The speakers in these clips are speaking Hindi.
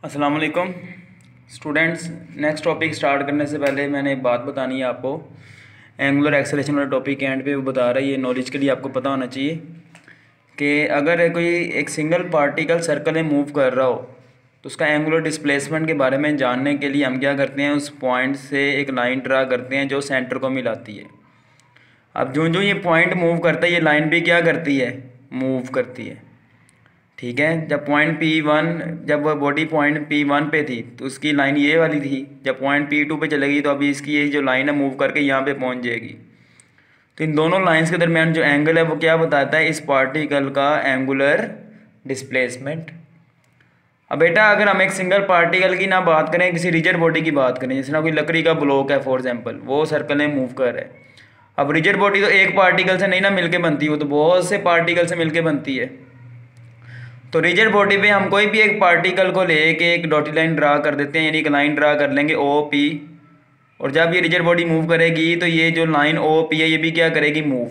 अस्सलाम वालेकुम स्टूडेंट्स। नेक्स्ट टॉपिक स्टार्ट करने से पहले मैंने एक बात बतानी है आपको। एंगुलर एक्सेलरेशन वाला टॉपिक एंड पे वो बता रहा है, ये नॉलेज के लिए आपको पता होना चाहिए कि अगर कोई एक सिंगल पार्टिकल सर्कल में मूव कर रहा हो तो उसका एंगुलर डिस्प्लेसमेंट के बारे में जानने के लिए हम क्या करते हैं, उस पॉइंट से एक लाइन ड्रा करते हैं जो सेंटर को मिलाती है। अब जो जो ये पॉइंट मूव करता है ये लाइन भी क्या करती है, मूव करती है। ठीक है, जब पॉइंट P1 जब बॉडी पॉइंट P1 पे थी तो उसकी लाइन ये वाली थी, जब पॉइंट P2 पे चलेगी तो अभी इसकी ये जो लाइन है मूव करके यहाँ पे पहुँच जाएगी। तो इन दोनों लाइंस के दरमियान जो एंगल है वो क्या बताता है, इस पार्टिकल का एंगुलर डिस्प्लेसमेंट। अब बेटा अगर हम एक सिंगल पार्टिकल की ना बात करें, किसी रिजिड बॉडी की बात करें, जैसे ना कोई लकड़ी का ब्लॉक है फॉर एग्जाम्पल, वो सर्कल में मूव कर रहा है। अब रिजिड बॉडी तो एक पार्टिकल से नहीं ना मिलके बनती, वो तो बहुत से पार्टिकल से मिलके बनती है। तो रिजिड बॉडी पे हम कोई भी एक पार्टिकल को लेके एक डॉटेड लाइन ड्रा कर देते हैं, यानी एक लाइन ड्रा कर लेंगे OP, और जब ये रिजिड बॉडी मूव करेगी तो ये जो लाइन OP है ये भी क्या करेगी, मूव।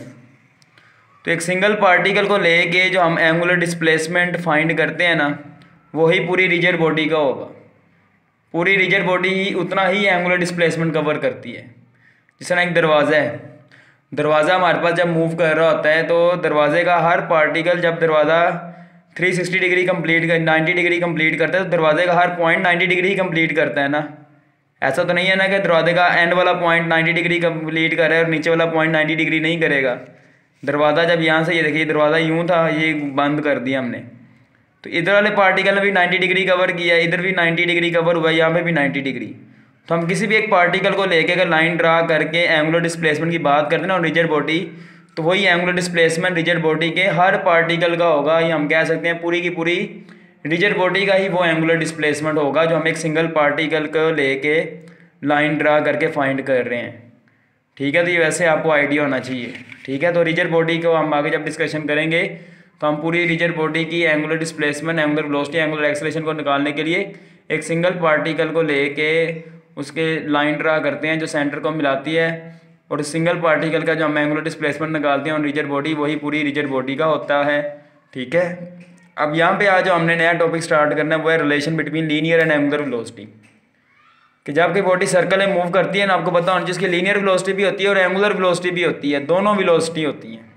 तो एक सिंगल पार्टिकल को लेके जो हम एंगुलर डिस्प्लेसमेंट फाइंड करते हैं ना, वही पूरी रिजिड बॉडी का होगा। पूरी रिजिड बॉडी ही उतना ही एंगुलर डिस्प्लेसमेंट कवर करती है। जिस तरह एक दरवाज़ा है, दरवाज़ा हमारे पास जब मूव कर रहा होता है तो दरवाजे का हर पार्टिकल, जब दरवाज़ा 360 डिग्री कंप्लीट कर 90 डिग्री कंप्लीट करता है तो दरवाजे का हर पॉइंट 90 डिग्री ही कंप्लीट करता है ना। ऐसा तो नहीं है ना कि दरवाजे का एंड वाला पॉइंट 90 डिग्री कंप्लीट कर रहा है और नीचे वाला पॉइंट 90 डिग्री नहीं करेगा। दरवाज़ा जब यहाँ से, ये देखिए दरवाज़ा यूँ था, ये बंद कर दिया हमने, तो इधर वाले पार्टिकल ने भी 90 डिग्री कवर किया, इधर भी 90 डिग्री कवर हुआ, यहाँ पे भी 90 डिग्री। तो हम किसी भी एक पार्टिकल को लेके अगर लाइन ड्रा करके एंगुलर डिस्प्लेसमेंट की बात करते हैं ना, और रिजिड बॉडी, तो वही एंगुलर डिस्प्लेसमेंट रिजिड बॉडी के हर पार्टिकल का होगा। ये हम कह सकते हैं पूरी की पूरी रिजिड बॉडी का ही वो एंगुलर डिस्प्लेसमेंट होगा जो हम एक सिंगल पार्टिकल को लेके लाइन ड्रा करके फाइंड कर रहे हैं। ठीक है, तो ये वैसे आपको आइडिया होना चाहिए। ठीक है, तो रिजिड बॉडी को हम आगे जब डिस्कशन करेंगे तो हम पूरी रिजिड बॉडी की angular displacement, angular velocity, angular acceleration को निकालने के लिए एक सिंगल पार्टिकल को लेके उसके लाइन ड्रा करते हैं जो सेंटर को मिलाती है, और सिंगल पार्टिकल का जो हम एंगुलर डिस्प्लेसमेंट निकालते हैं और रिजिड बॉडी, वही पूरी रिजिड बॉडी का होता है। ठीक है, अब यहाँ पे आज जो हमने नया टॉपिक स्टार्ट करना है वो है relation between linear and angular velocity. कि जब कोई बॉडी सर्कल में मूव करती है ना, आपको पता होना चाहिए इसकी लीनियर वेलोसिटी भी होती है और एंगुलर वेलोसिटी भी होती है, दोनों वेलोसिटी होती हैं।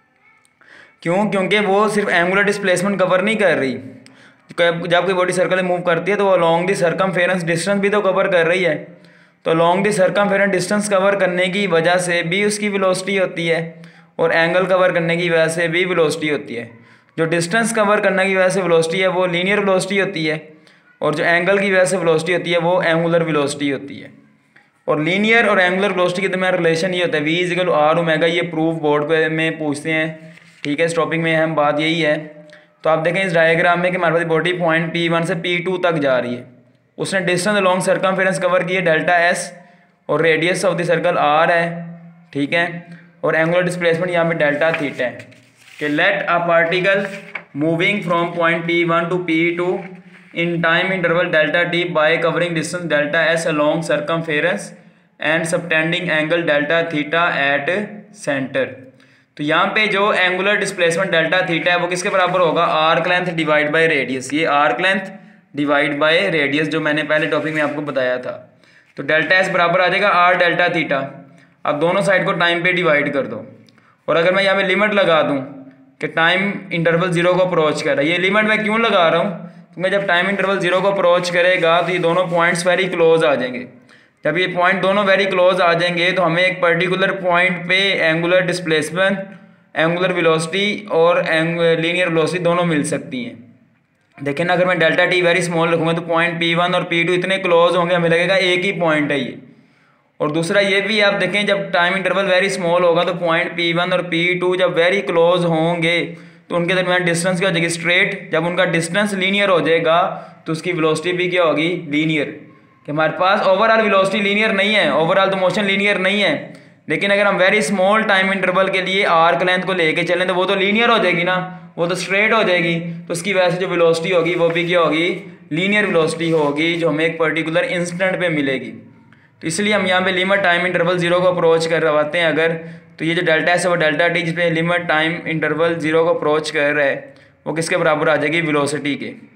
क्यों? क्योंकि वो सिर्फ एंगुलर डिस्प्लेसमेंट कवर नहीं कर रही। जब कोई बॉडी सर्कल में मूव करती है तो वो अलॉन्ग द सर्कमफेरेंस डिस्टेंस भी तो कवर कर रही है। तो along the circumference distance cover करने की वजह से भी उसकी वेलोसिटी होती है, और एंगल कवर करने की वजह से भी वेलोसिटी होती है। जो डिस्टेंस कवर करने की वजह से वेलोसिटी है वो लीनियर वेलोसिटी होती है, और जो एंगल की वजह से वेलोसिटी होती है वो एंगुलर वेलोसिटी होती है। और लीनियर और एंगुलर वेलोसिटी के दरमियान रिलेशन ये होता है V=R⍵। ये प्रूफ बोर्ड में पूछते हैं। ठीक है, इस टॉपिक में अहम बात यही है। तो आप देखें इस डायग्राम में कि हमारे पास बॉडी पॉइंट P1 से P2 तक जा रही है, उसने डिस्टेंस अलॉन्ग सर्कमफेरेंस कवर की है ΔS, और radius of the circle R है। ठीक है, और एंगुलर डिस्प्लेसमेंट यहाँ पे Δθ है। कि let a particle moving from point P1 to P2 in time interval ΔT by covering distance ΔS along circumference and subtending angle Δθ at centre. तो यहाँ पे जो एंगुलर डिस्प्लेसमेंट Δθ है वो किसके बराबर होगा, arc length divide by radius. ये arc length divide by radius जो मैंने पहले टॉपिक में आपको बताया था। तो ΔS बराबर आ जाएगा R Δθ। अब दोनों साइड को टाइम पे डिवाइड कर दो, और अगर मैं यहाँ पे लिमिट लगा दूँ कि टाइम इंटरवल 0 को अप्रोच कर रहा है, ये लिमिट मैं क्यों लगा रहा हूँ, क्योंकि जब टाइम इंटरवल 0 को अप्रोच करेगा तो ये दोनों पॉइंट्स वेरी क्लोज आ जाएंगे। जब ये पॉइंट दोनों वेरी क्लोज आ जाएंगे तो हमें एक पर्टिकुलर पॉइंट पे एंगुलर डिस्प्लेसमेंट, एंगुलर वेलोसिटी और लीनियर वेलोसिटी दोनों मिल सकती हैं। देखिए ना, अगर मैं ΔT वेरी स्मॉल रखूँगा तो पॉइंट P1 और P2 इतने क्लोज होंगे, हमें लगेगा एक ही पॉइंट है ये। और दूसरा ये भी आप देखें, जब टाइम इंटरवल वेरी स्मॉल होगा तो पॉइंट P1 और P2 जब वेरी क्लोज होंगे तो उनके दरमियान डिस्टेंस क्या हो जाएगी, स्ट्रेट। जब उनका डिस्टेंस लीनियर हो जाएगा तो उसकी वेलोसिटी भी क्या होगी, लीनियर। कि हमारे पास ओवरऑल वेलोसिटी लीनियर नहीं है, ओवरऑल तो मोशन लीनियर नहीं है, लेकिन अगर हम वेरी स्मॉल टाइम इंटरवल के लिए आर्क लेंथ को लेके चलें तो वो तो लीनियर हो जाएगी ना, वो तो स्ट्रेट हो जाएगी। तो उसकी वजह से जो वेलोसिटी होगी वो भी क्या होगी, लीनियर वेलोसिटी होगी, जो हमें एक पर्टिकुलर इंस्टेंट पे मिलेगी। तो इसलिए हम यहाँ पे लिमिट टाइम इंटरवल 0 को अप्रोच करवाते हैं अगर, तो ये जो ΔS है वो ΔT जिसमें लिमिट टाइम इंटरवल 0 को अप्रोच कर रहा है वो किसके बराबर आ जाएगी, वेलोसिटी के।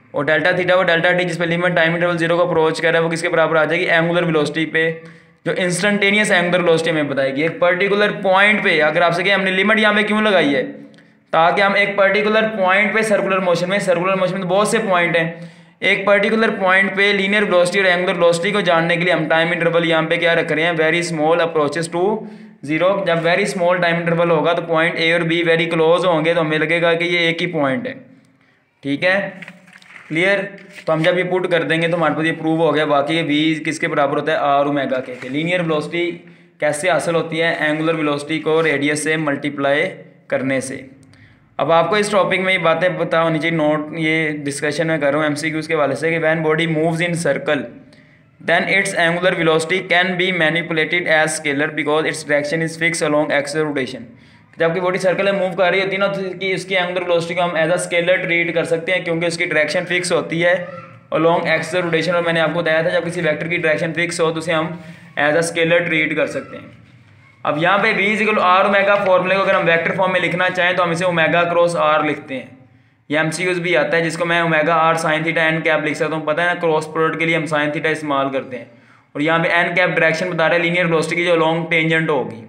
और डेल्टा थीटा वो डेल्टा टी जिस पे लिमिट टाइम इंटरवल 0 को अप्रोच कर रहा है वो किसके बराबर आ जाएगी, एंगुलर वेलोसिटी पे, जो इंस्टेंटेनियस एंगुलर वेलोसिटी हमें बताएगी। एक पर्टिकुलर पॉइंट पे अगर आपसे कहें हमने लिमिट यहाँ पे क्यों लगाई है, ताकि हम एक पर्टिकुलर पॉइंट पे सर्कुलर मोशन में तो बहुत से पॉइंट हैं, एक पर्टिकुलर पॉइंट पे लीनियर वेलोसिटी और एंगुलर वेलोसिटी को जानने के लिए हम टाइम इंटरवल यहाँ पे क्या रख रहे हैं, वेरी स्मॉल अप्रोचेस टू 0। जब वेरी स्मॉल टाइम इंटरवल होगा तो पॉइंट ए और बी वेरी क्लोज होंगे तो हमें लगेगा कि ये एक ही पॉइंट है। ठीक है, क्लियर। तो हम जब ये पुट कर देंगे तो हमारे पास ये प्रूव हो गया वाकई ये वी किसके बराबर होता है, आर ओमेगा के। लीनियर वेलोसिटी कैसे हासिल होती है, एंगुलर वेलोसिटी को रेडियस से मल्टीप्लाई करने से। अब आपको इस टॉपिक में ये बातें पता होनी चाहिए, नोट ये डिस्कशन में कर रहा हूँ एमसीक्यूज के वाले से कि when body moves in circle then its angular velocity can be manipulated as scalar because its direction is fixed along axis rotation. जबकि बॉडी सर्कल में मूव कर रही होती है ना तो कि इसकी एंगुलर वेलोसिटी को हम एज अ स्केलर ट्रीट कर सकते हैं क्योंकि उसकी डायरेक्शन फिक्स होती है अलोंग एक्स रोटेशन। और मैंने आपको बताया था जब किसी वेक्टर की डायरेक्शन फिक्स हो तो उसे हम एज अ स्केलर ट्रीट कर सकते हैं। अब यहाँ पे v इक्वल आर ओमेगा फॉर्मूले को अगर हम वेक्टर फॉर्म में लिखना चाहें तो हम इसे ओमेगा क्रॉस आर लिखते हैं। ये एमसीक्यूज भी आता है जिसको मैं omega R sine theta N cap लिख सकता हूँ, पता है ना, क्रॉस प्रोडक्ट के लिए हम साइन थीटा इस्तेमाल करते हैं। और यहाँ पे एन कैप डायरेक्शन बता रहे हैं लीनियर वेलोसिटी की जो लॉन्ग टेंजेंट होगी।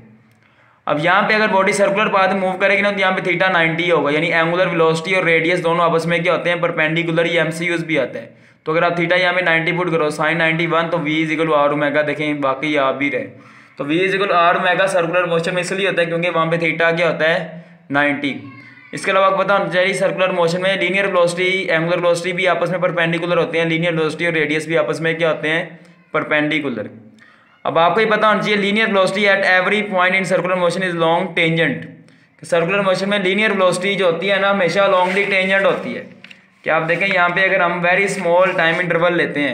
अब यहाँ पे अगर बॉडी सर्कुलर पाथ मूव करेगी ना तो यहाँ पे थीटा 90 होगा, यानी एंगुलर वेलोसिटी और रेडियस दोनों आपस में क्या होते हैं, परपेंडिकुलर। ये एमसीक्यूज भी आता है। तो अगर आप थीटा यहाँ पे 90 पुट करो साइन 91 तो v इक्वल आर ओमेगा, देखें बाकी आप भी रहे। तो v equal R omega circular motion में इसलिए होता है क्योंकि वहाँ पे थीटा क्या होता है 90। इसके अलावा आपको पता होना चाहिए सर्कुलर मोशन में लीनियर वेलोसिटी एंगुलर वेलोसिटी भी आपस में परपेंडिकुलर होते हैं, लीनियर वेलोसिटी और रेडियस भी आपस में क्या होते हैं, परपेंडिकुलर। अब आपको ये पता होना चाहिए linear velocity at every point in circular motion is long tangent. Circular motion में लीनियर वेलोसिटी जो होती है ना हमेशा लॉन्ग दी टेंजेंट होती है। क्या आप देखें यहाँ पे अगर हम वेरी स्मॉल टाइम इंटरवल लेते हैं,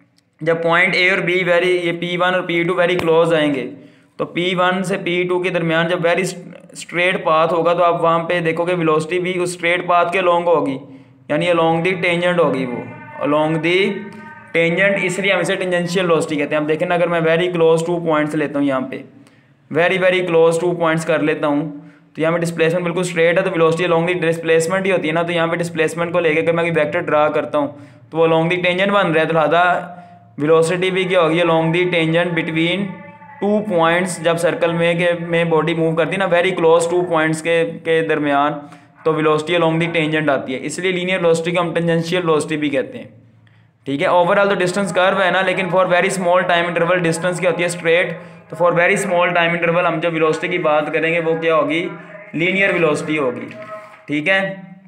जब पॉइंट ए और बी वेरी ये P1 और P2 वेरी क्लोज आएंगे तो P1 से P2 के दरमियान जब वेरी स्ट्रेट पाथ होगा तो आप वहाँ पे देखोगे वेलोसिटी भी उस स्ट्रेट पाथ के लॉन्ग होगी, यानी अलोंग दी टेंजेंट होगी, वो अलोंग दी टेंजेंट, इसलिए हम इसे टेंजेंशियल वेलोसिटी कहते हैं। हम देखें ना अगर मैं वेरी क्लोज 2 पॉइंट्स लेता हूँ, यहाँ पे वेरी क्लोज 2 पॉइंट्स कर लेता हूँ तो यहाँ पे डिस्प्लेसमेंट बिल्कुल स्ट्रेट है तो वेलोसिटी अलोंग दी डिस्प्लेसमेंट ही होती है ना। तो यहाँ पे डिस्प्लेसमेंट को लेकर मैं वेक्टर ड्रा करता हूँ तो वो अलोंग दी टेंजेंट बन रहा है, तो लिहाजा वेलोसिटी भी क्या होगी along the tangent between 2 points. जब सर्कल में बॉडी मूव करती है ना वेरी क्लोज 2 पॉइंट्स के दरमियान तो वेलोसिटी अलोंग दी टेंजेंट आती है, इसलिए लीनियर वेलोसिटी को हम टेंजेंशियल वेलोसिटी भी कहते हैं। ठीक है, ओवरऑल तो डिस्टेंस कर्व है ना, लेकिन for very small time interval distance क्या होती है, स्ट्रेट। तो for very small time interval हम जब वेलोसिटी की बात करेंगे वो क्या होगी, लीनियर वेलोसिटी होगी। ठीक है,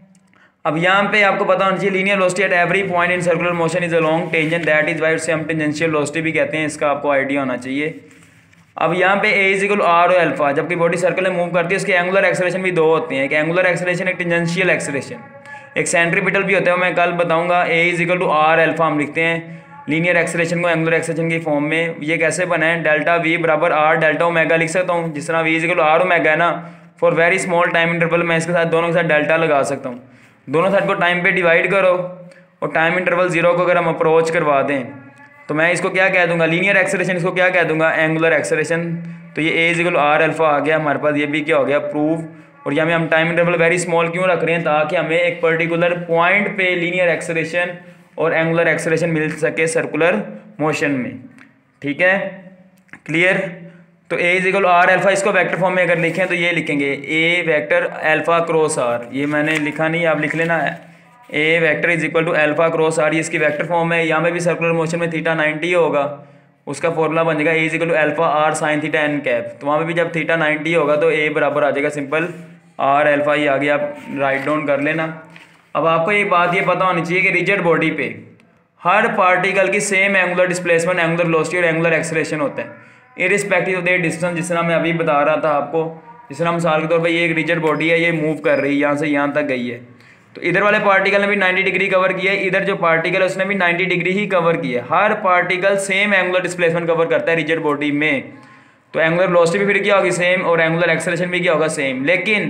अब यहाँ पे आपको पता होना चाहिए linear velocity at every point in circular motion is along tangent, that is why उसे हम टेंजेंशियल वेलोसिटी भी कहते हैं, इसका आपको आइडिया होना चाहिए। अब यहाँ पे ए इज इक्वल आर और अल्फा, जबकि बॉडी सर्कल में मूव करती है उसके एंगुलर एक्सेलरेशन भी 2 होते हैं, एक एंगुलर एक्सेलरेशन एक टेंजेंशियल एक्सेलरेशन, एक सेंट्रीपिटल भी होता है, मैं कल बताऊंगा। A is equal to R alpha हम लिखते हैं लीनियर एक्सेलरेशन को एंगुलर एक्सेलरेशन की फॉर्म में। ये कैसे बना है, डेल्टा वी बराबर आर डेल्टा ओमेगा लिख सकता हूँ, जिस तरह V is equal to R omega है ना, for very small time interval मैं इसके साथ दोनों के साथ डेल्टा लगा सकता हूँ। दोनों साइड को टाइम पे डिवाइड करो और टाइम इंटरवल 0 को अगर हम अप्रोच करवा दें तो मैं इसको क्या कह दूंगा, लीनियर एक्सेलरेशन, इसको क्या कह दूंगा, एंगुलर एक्सेलरेशन। तो ये A is equal R alpha आ गया हमारे पास, ये भी क्या हो गया, प्रूव। और यहाँ में हम टाइम इंटरवल वेरी स्मॉल क्यों रख रहे हैं, ताकि हमें एक पर्टिकुलर पॉइंट पे लीनियर एक्सेलरेशन और एंगुलर एक्सेलरेशन मिल सके सर्कुलर मोशन में। ठीक है, क्लियर। तो A is equal R alpha, इसको वेक्टर फॉर्म में अगर लिखें तो ये लिखेंगे A vector alpha cross R, ये मैंने लिखा नहीं, आप लिख लेना, A vector is equal to alpha cross R, ये इसकी वेक्टर फॉर्म है। यहाँ में भी सर्कुलर मोशन में थीटा 90 होगा, उसका फॉर्मूला बन जाएगा A is equal to alpha R sine theta N cap. तो वहाँ पे भी जब थीटा 90 होगा तो ए बराबर आ जाएगा सिंपल आर अल्फा, ये आगे आप राइट डाउन कर लेना। अब आपको ये बात ये पता होनी चाहिए कि रिजिड बॉडी पे हर पार्टिकल की same angular displacement, angular velocity और एंगुलर एक्सेलरेशन होता है इरिस्पेक्टिव ऑफ देयर डिस्टेंस। जिस तरह मैं अभी बता रहा था आपको, जिस तरह मिसाल के तौर पर ये एक रिजिड बॉडी है, ये मूव कर रही है, यहाँ से यहाँ तक गई है, तो इधर वाले पार्टिकल ने भी 90 डिग्री कवर किया है, इधर जो पार्टिकल है उसने भी 90 डिग्री ही कवर किया है। हर particle same angular displacement cover करता है रिजिड बॉडी में, तो एंगुलर वेलोसिटी भी फिर क्या होगी, सेम, और एंगुलर एक्सेलरेशन भी क्या होगा, सेम। लेकिन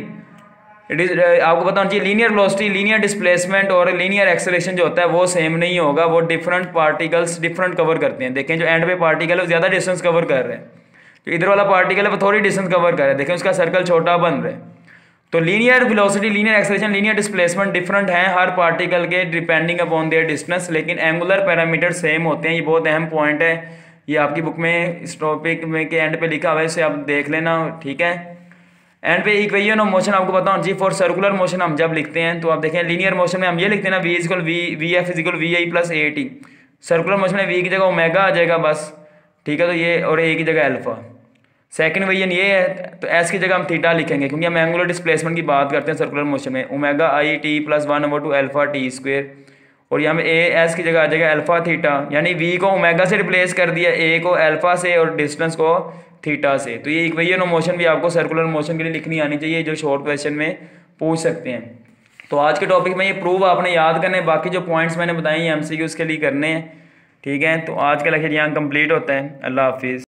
आपको पता होना चाहिए लीनियर वेलोसिटी, लीनियर डिस्प्लेसमेंट और लीनियर एक्सेलरेशन जो होता है वो सेम नहीं होगा, वो डिफरेंट पार्टिकल्स डिफरेंट कवर करते हैं। देखें जो एंड पे पार्टिकल है वो ज़्यादा डिस्टेंस कवर कर रहे हैं, जो इधर वाला पार्टिकल है वो थोड़ी डिस्टेंस कवर कर रहा है, देखें उसका सर्कल छोटा बन रहा है। तो linear velocity, linear acceleration, linear displacement different हैं हर पार्टिकल के डिपेंडिंग अपॉन देयर डिस्टेंस, लेकिन एंगुलर पैरामीटर सेम होते हैं। ये बहुत अहम पॉइंट है, ये आपकी बुक में इस टॉपिक में के एंड पे लिखा हुआ है, इसे आप देख लेना, ठीक है। एंड पे इक्वेशन ऑफ मोशन आपको पता होना चाहिए। फॉर सर्कुलर मोशन हम जब लिखते हैं तो आप देखें लीनियर मोशन में हम ये लिखते हैं ना, V is equal V F is equal V I plus A T. Circular motion में वी की जगह ओमेगा आ जाएगा बस, ठीक है। तो ये और ए की जगह अल्फा। सेकंड इक्वेशन ये है, तो एस की जगह हम थीटा लिखेंगे क्योंकि हम एंगुलर डिस्प्लेसमेंट की बात करते हैं सर्कुलर मोशन में। Omega I T plus 1/2 alpha T square, और यहाँ में ए एस की जगह आ जाएगा अल्फा थीटा, यानी वी को ओमेगा से रिप्लेस कर दिया, ए को अल्फा से और डिस्टेंस को थीटा से। तो ये इक्वेशन ऑफ मोशन भी आपको सर्कुलर मोशन के लिए लिखनी आनी चाहिए, जो शॉर्ट क्वेश्चन में पूछ सकते हैं। तो आज के टॉपिक में ये प्रूव आपने याद करने, बाकी जो पॉइंट्स मैंने बताए ये एमसीक्यूज़ के लिए करने हैं, ठीक है। तो आज का लेक्चर यहाँ कंप्लीट होता है। अल्लाह हाफिज़।